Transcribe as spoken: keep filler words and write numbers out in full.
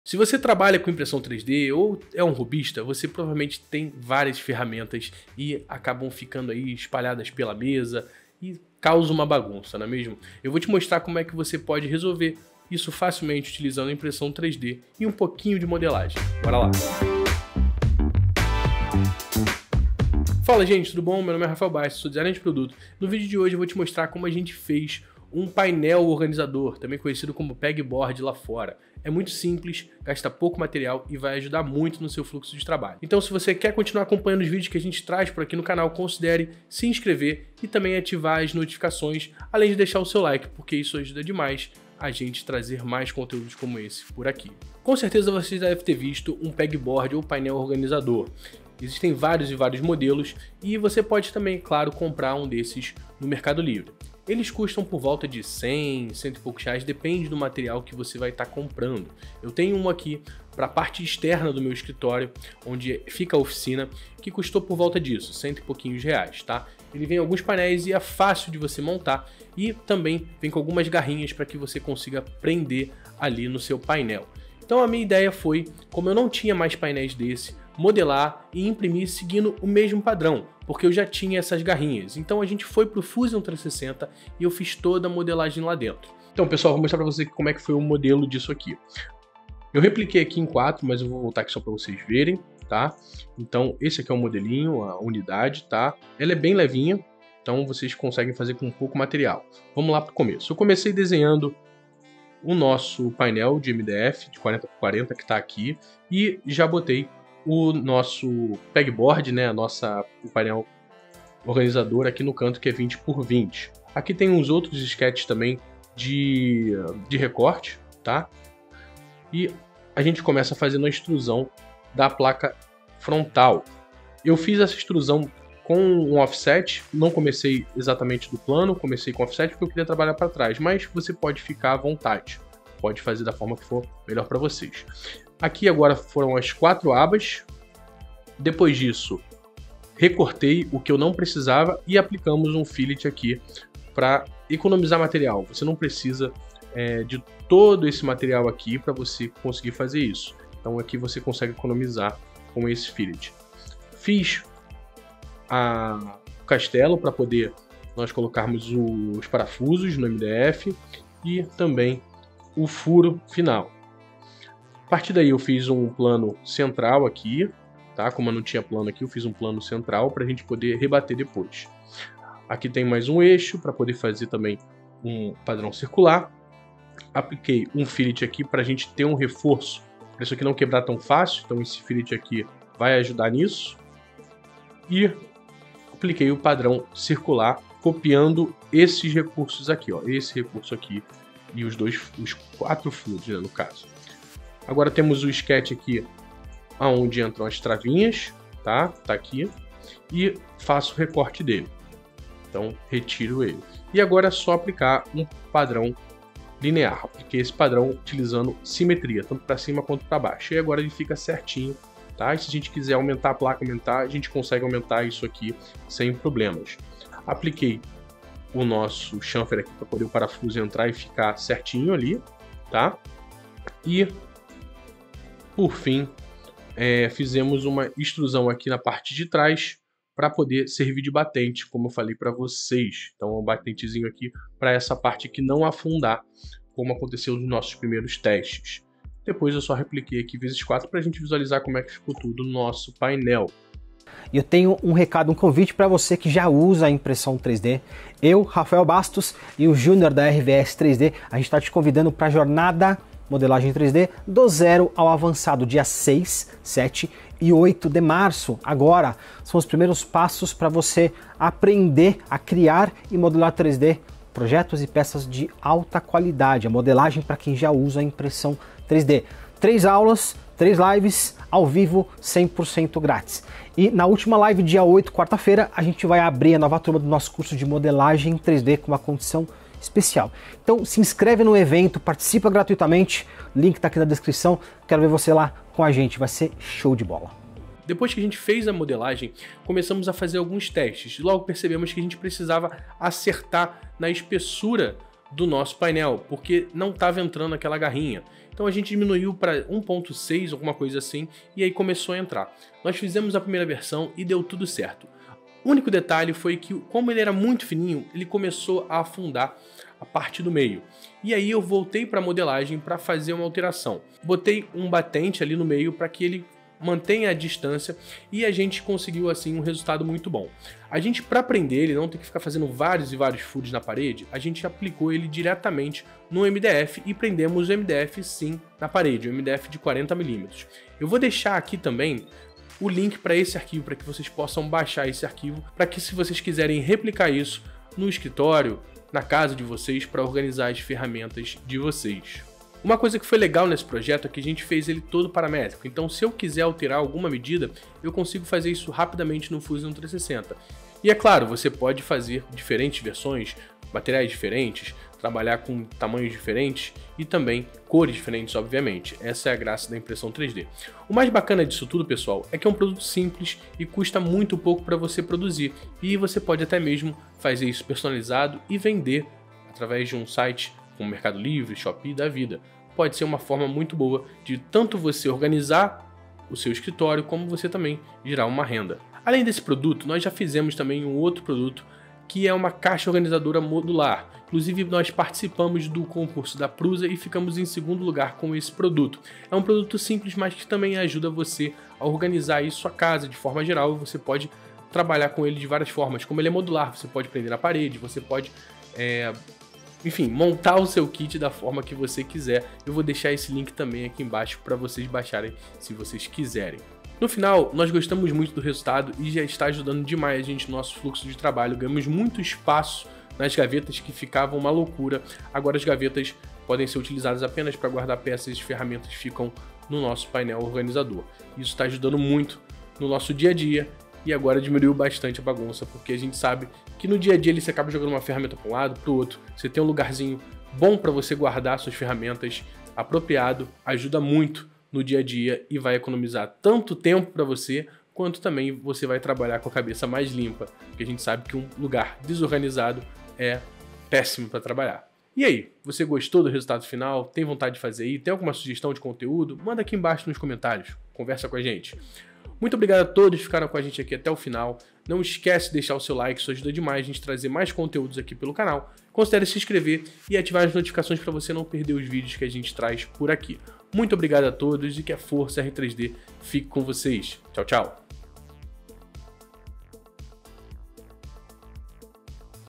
Se você trabalha com impressão três D ou é um robista, você provavelmente tem várias ferramentas e acabam ficando aí espalhadas pela mesa e causa uma bagunça, não é mesmo? Eu vou te mostrar como é que você pode resolver isso facilmente utilizando a impressão três D e um pouquinho de modelagem. Bora lá! Fala gente, tudo bom? Meu nome é Rafael Bastos, sou designer de produto. No vídeo de hoje eu vou te mostrar como a gente fez um painel organizador, também conhecido como pegboard lá fora. É muito simples, gasta pouco material e vai ajudar muito no seu fluxo de trabalho. Então, se você quer continuar acompanhando os vídeos que a gente traz por aqui no canal, considere se inscrever e também ativar as notificações, além de deixar o seu like, porque isso ajuda demais a gente trazer mais conteúdos como esse por aqui. Com certeza você já deve ter visto um pegboard ou painel organizador. Existem vários e vários modelos e você pode também, claro, comprar um desses no Mercado Livre. Eles custam por volta de cem, cento e poucos reais, depende do material que você vai estar comprando. Eu tenho um aqui para a parte externa do meu escritório, onde fica a oficina, que custou por volta disso, cento e pouquinhos reais, tá? Ele vem em alguns painéis e é fácil de você montar e também vem com algumas garrinhas para que você consiga prender ali no seu painel. Então a minha ideia foi, como eu não tinha mais painéis desse, modelar e imprimir seguindo o mesmo padrão, porque eu já tinha essas garrinhas. Então a gente foi para o Fusion trezentos e sessenta e eu fiz toda a modelagem lá dentro. Então pessoal, vou mostrar para vocês como é que foi o modelo disso aqui. Eu repliquei aqui em quatro, mas eu vou voltar aqui só para vocês verem, tá? Então esse aqui é o modelinho, a unidade, tá? Ela é bem levinha, então vocês conseguem fazer com pouco material. Vamos lá para o começo. Eu comecei desenhando o nosso painel de M D F de quarenta por quarenta que está aqui e já botei o nosso pegboard, né, a nossa, o painel organizador aqui no canto que é vinte por vinte. Aqui tem uns outros sketches também de, de recorte, tá? E a gente começa fazendo a extrusão da placa frontal. Eu fiz essa extrusão com um offset, não comecei exatamente do plano, comecei com offset porque eu queria trabalhar para trás, mas você pode ficar à vontade, pode fazer da forma que for melhor para vocês. Aqui agora foram as quatro abas, depois disso recortei o que eu não precisava e aplicamos um fillet aqui para economizar material. Você não precisa é, de todo esse material aqui para você conseguir fazer isso. Então aqui você consegue economizar com esse fillet. Fiz a, o castelo para poder nós colocarmos os parafusos no M D F e também o furo final. A partir daí eu fiz um plano central aqui, tá? Como eu não tinha plano aqui, eu fiz um plano central para a gente poder rebater depois. Aqui tem mais um eixo para poder fazer também um padrão circular. Apliquei um fillet aqui para a gente ter um reforço, para isso aqui não quebrar tão fácil, então esse fillet aqui vai ajudar nisso. E apliquei o padrão circular, copiando esses recursos aqui, ó, esse recurso aqui e os dois, os quatro furos, né, no caso. Agora temos o sketch aqui, aonde entram as travinhas, tá? Tá aqui. E faço o recorte dele. Então, retiro ele. E agora é só aplicar um padrão linear. Apliquei esse padrão utilizando simetria, tanto para cima quanto para baixo. E agora ele fica certinho, tá? E se a gente quiser aumentar a placa, aumentar, a gente consegue aumentar isso aqui sem problemas. Apliquei o nosso chamfer aqui para poder o parafuso entrar e ficar certinho ali, tá? E por fim, é, fizemos uma extrusão aqui na parte de trás para poder servir de batente, como eu falei para vocês. Então, um batentezinho aqui para essa parte aqui não afundar, como aconteceu nos nossos primeiros testes. Depois eu só repliquei aqui vezes quatro para a gente visualizar como é que ficou tudo no nosso painel. E eu tenho um recado, um convite para você que já usa a impressão três D. Eu, Rafael Bastos e o Júnior da R V S três D, a gente está te convidando para a jornada modelagem três D do zero ao avançado, dia seis, sete e oito de março. Agora são os primeiros passos para você aprender a criar e modelar três D, projetos e peças de alta qualidade, a modelagem para quem já usa a impressão três D. Três aulas, três lives ao vivo, cem por cento grátis. E na última live, dia oito, quarta-feira, a gente vai abrir a nova turma do nosso curso de modelagem três D com uma condição especial. Então se inscreve no evento, participa gratuitamente, link está aqui na descrição, quero ver você lá com a gente, vai ser show de bola. Depois que a gente fez a modelagem, começamos a fazer alguns testes. Logo percebemos que a gente precisava acertar na espessura do nosso painel, porque não estava entrando aquela garrinha. Então Então a gente diminuiu para um ponto seis, alguma coisa assim, e aí começou a entrar. Nós fizemos a primeira versão e deu tudo certo. O único detalhe foi que, como ele era muito fininho, ele começou a afundar a parte do meio. E aí eu voltei para a modelagem para fazer uma alteração. Botei um batente ali no meio para que ele mantenha a distância e a gente conseguiu assim um resultado muito bom. A gente, para prender ele, não tem que ficar fazendo vários e vários furos na parede, a gente aplicou ele diretamente no M D F e prendemos o M D F sim na parede, o M D F de quarenta milímetros. Eu vou deixar aqui também o link para esse arquivo, para que vocês possam baixar esse arquivo, para que se vocês quiserem replicar isso no escritório, na casa de vocês, para organizar as ferramentas de vocês. Uma coisa que foi legal nesse projeto é que a gente fez ele todo paramétrico, então se eu quiser alterar alguma medida, eu consigo fazer isso rapidamente no Fusion trezentos e sessenta. E é claro, você pode fazer diferentes versões, materiais diferentes, trabalhar com tamanhos diferentes e também cores diferentes, obviamente. Essa é a graça da impressão três D. O mais bacana disso tudo, pessoal, é que é um produto simples e custa muito pouco para você produzir. E você pode até mesmo fazer isso personalizado e vender através de um site como Mercado Livre, Shopee da vida. Pode ser uma forma muito boa de tanto você organizar o seu escritório, como você também gerar uma renda. Além desse produto, nós já fizemos também um outro produto que é uma caixa organizadora modular. Inclusive, nós participamos do concurso da Prusa e ficamos em segundo lugar com esse produto. É um produto simples, mas que também ajuda você a organizar aí sua casa de forma geral. Você pode trabalhar com ele de várias formas. Como ele é modular, você pode prender na parede, você pode, é, enfim, montar o seu kit da forma que você quiser. Eu vou deixar esse link também aqui embaixo para vocês baixarem se vocês quiserem. No final, nós gostamos muito do resultado e já está ajudando demais a gente no nosso fluxo de trabalho. Ganhamos muito espaço nas gavetas que ficavam uma loucura. Agora as gavetas podem ser utilizadas apenas para guardar peças e as ferramentas ficam no nosso painel organizador. Isso está ajudando muito no nosso dia a dia e agora diminuiu bastante a bagunça, porque a gente sabe que no dia a dia ele se acaba jogando uma ferramenta para um lado, para o outro. Você tem um lugarzinho bom para você guardar suas ferramentas, apropriado, ajuda muito no dia a dia e vai economizar tanto tempo para você, quanto também você vai trabalhar com a cabeça mais limpa, porque a gente sabe que um lugar desorganizado é péssimo para trabalhar. E aí, você gostou do resultado final? Tem vontade de fazer aí? Tem alguma sugestão de conteúdo? Manda aqui embaixo nos comentários, conversa com a gente. Muito obrigado a todos que ficaram com a gente aqui até o final. Não esquece de deixar o seu like, isso ajuda demais a gente trazer mais conteúdos aqui pelo canal. Considere se inscrever e ativar as notificações para você não perder os vídeos que a gente traz por aqui. Muito obrigado a todos e que a Força R três D fique com vocês. Tchau, tchau!